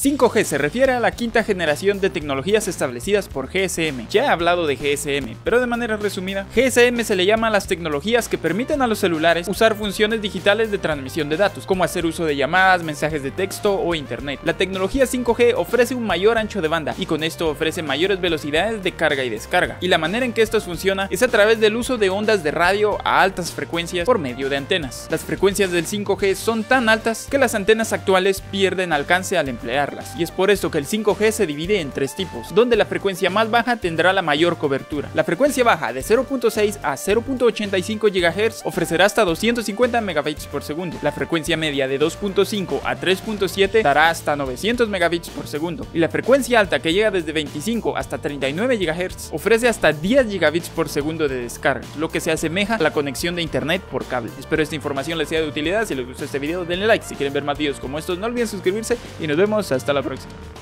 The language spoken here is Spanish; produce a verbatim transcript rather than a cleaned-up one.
cinco G se refiere a la quinta generación de tecnologías establecidas por G S M. Ya he hablado de G S M, pero de manera resumida, G S M se le llama a las tecnologías que permiten a los celulares usar funciones digitales de transmisión de datos, como hacer uso de llamadas, mensajes de texto o internet. La tecnología cinco G ofrece un mayor ancho de banda y con esto ofrece mayores velocidades de carga y descarga. Y la manera en que esto funciona es a través del uso de ondas de radio a altas frecuencias por medio de antenas. Las frecuencias del cinco G son tan altas que las antenas actuales pierden alcance al emplearlas. Y es por esto que el cinco G se divide en tres tipos, donde la frecuencia más baja tendrá la mayor cobertura. La frecuencia baja de cero punto seis a cero punto ochenta y cinco gigahercios ofrecerá hasta doscientos cincuenta megabits por segundo. La frecuencia media de dos punto cinco a tres punto siete dará hasta novecientos megabits por segundo. Y la frecuencia alta, que llega desde veinticinco hasta treinta y nueve gigahercios, ofrece hasta diez gigabits por segundo de descarga, lo que se asemeja a la conexión de internet por cable. Espero esta información les sea de utilidad. Si les gustó este video, denle like. Si quieren ver más videos como estos, no olviden suscribirse y nos vemos hasta la próxima.